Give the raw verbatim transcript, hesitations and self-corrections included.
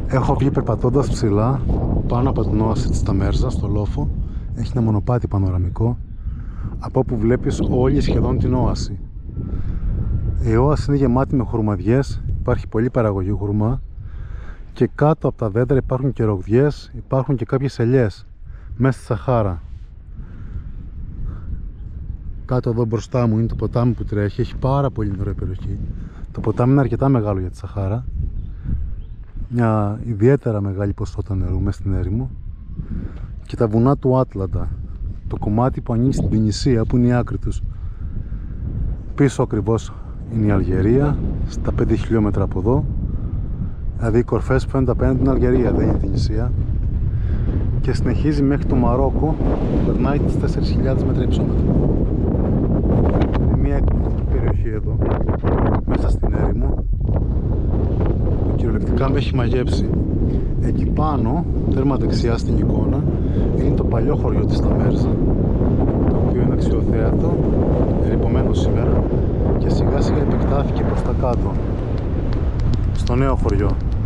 Έχω βγει περπατώντας ψηλά πάνω από την όαση της Ταμέρζα στο λόφο. Έχει ένα μονοπάτι πανοραμικό από όπου βλέπεις όλη σχεδόν την όαση. Η όαση είναι γεμάτη με χουρμαδιές, υπάρχει πολλή παραγωγή χουρμά και κάτω από τα δέντρα υπάρχουν και ρογδιές, υπάρχουν και κάποιες ελιές μέσα στη Σαχάρα. Κάτω εδώ μπροστά μου είναι το ποτάμι που τρέχει, έχει πάρα πολύ ωραία περιοχή. Το ποτάμι είναι αρκετά μεγάλο για τη Σαχάρα. Μια ιδιαίτερα μεγάλη ποσότητα νερού μέσα στην έρημο. Και τα βουνά του Άτλαντα, το κομμάτι που ανοίγει στην Τινησία, που είναι η άκρη τους. Πίσω ακριβώς είναι η Αλγερία, στα πέντε χιλιόμετρα από εδώ. Δηλαδή οι κορφές που φαίνονται απέναντι την Αλγερία, δεν είναι η Τινησία. Και συνεχίζει μέχρι το Μαρόκο, περνάει τις τέσσερις χιλιάδες μέτρα υψόμετρα. Είναι μια εκπληκτική περιοχή εδώ, μέσα στην έρημο. Κυριολεκτικά με έχει μαγέψει. Εκεί πάνω, τέρμα δεξιά στην εικόνα, είναι το παλιό χωριό της Ταμέρζα, το οποίο είναι αξιοθέατο, ερειπωμένο σήμερα και σιγά σιγά επεκτάθηκε προς τα κάτω, στο νέο χωριό.